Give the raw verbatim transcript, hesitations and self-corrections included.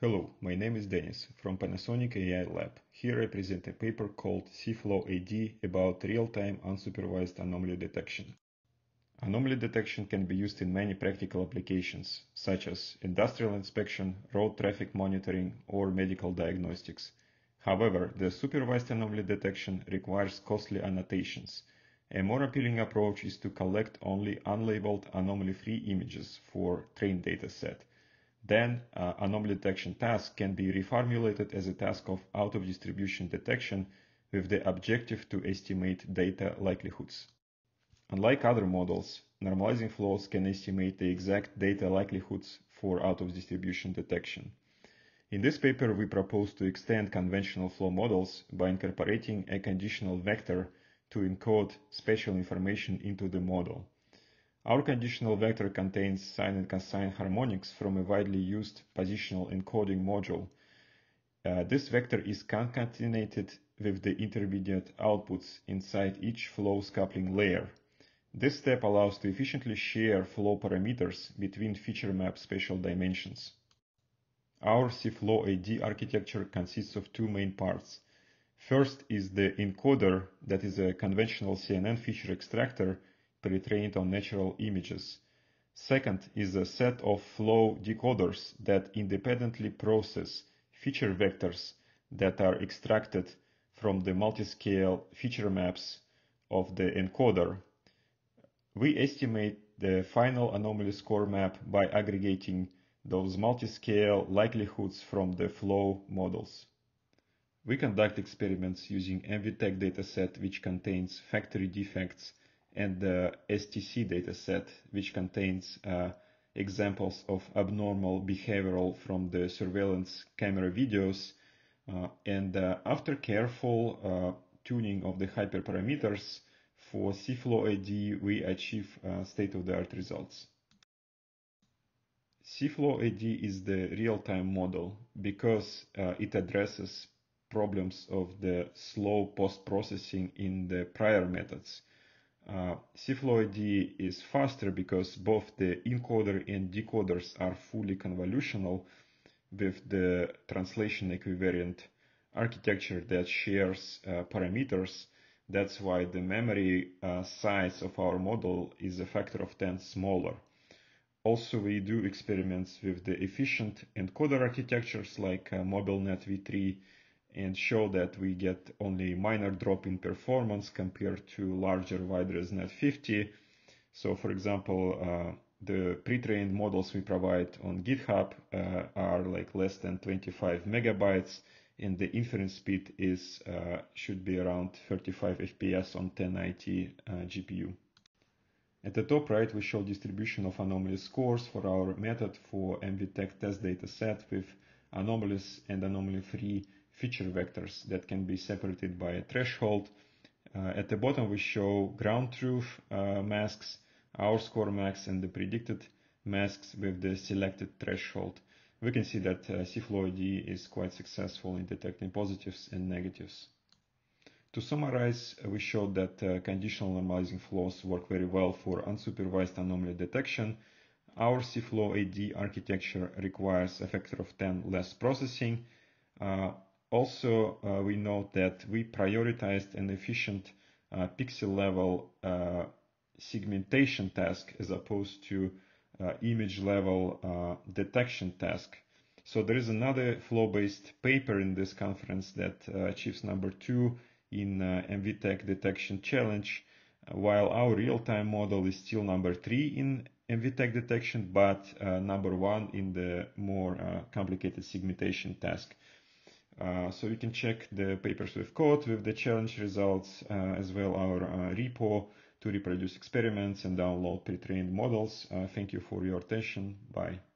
Hello, my name is Denis from Panasonic A I Lab. Here I present a paper called C F L O W-A D about real-time unsupervised anomaly detection. Anomaly detection can be used in many practical applications, such as industrial inspection, road traffic monitoring, or medical diagnostics. However, the supervised anomaly detection requires costly annotations. A more appealing approach is to collect only unlabeled anomaly-free images for trained dataset. Then, uh, anomaly detection task can be reformulated as a task of out-of-distribution detection with the objective to estimate data likelihoods. Unlike other models, normalizing flows can estimate the exact data likelihoods for out-of-distribution detection. In this paper, we propose to extend conventional flow models by incorporating a conditional vector to encode spatial information into the model. Our conditional vector contains sine and cosine harmonics from a widely used positional encoding module. Uh, this vector is concatenated with the intermediate outputs inside each flow coupling layer. This step allows to efficiently share flow parameters between feature map spatial dimensions. Our C F L O W-A D architecture consists of two main parts. First is the encoder, that is a conventional C N N feature extractor pretrained on natural images. Second is a set of flow decoders that independently process feature vectors that are extracted from the multiscale feature maps of the encoder. We estimate the final anomaly score map by aggregating those multiscale likelihoods from the flow models. We conduct experiments using MVTec dataset, which contains factory defects, and the S T C dataset, which contains uh, examples of abnormal behavioral from the surveillance camera videos. Uh, and uh, after careful uh, tuning of the hyperparameters for C F L O W-A D, we achieve uh, state-of-the-art results. C F L O W-A D is the real-time model because uh, it addresses problems of the slow post-processing in the prior methods. Uh, C F L O W-A D is faster because both the encoder and decoders are fully convolutional with the translation equivariant architecture that shares uh, parameters. That's why the memory uh, size of our model is a factor of ten smaller. Also, we do experiments with the efficient encoder architectures like uh, MobileNet v three and show that we get only minor drop in performance compared to larger WideResNet fifty. So, for example, uh, the pre-trained models we provide on GitHub uh, are like less than twenty-five megabytes, and the inference speed is uh, should be around thirty-five F P S on ten ninety uh, G P U. At the top right, we show distribution of anomaly scores for our method for MVTec test data set with anomalies and anomaly-free feature vectors that can be separated by a threshold. Uh, at the bottom, we show ground truth uh, masks, our score max, and the predicted masks with the selected threshold. We can see that uh, C F L O W-A D is quite successful in detecting positives and negatives. To summarize, we showed that uh, conditional normalizing flows work very well for unsupervised anomaly detection. Our C F L O W-A D architecture requires a factor of ten less processing. Uh, also, uh, we note that we prioritized an efficient uh, pixel level uh, segmentation task as opposed to uh, image level uh, detection task. So there is another flow-based paper in this conference that uh, achieves number two in uh, MVTec detection challenge, uh, while our real-time model is still number three in MVTec detection, but uh, number one in the more uh, complicated segmentation task. Uh, so you can check the papers with code with the challenge results, uh, as well our uh, repo to reproduce experiments and download pre-trained models. Uh, thank you for your attention. Bye.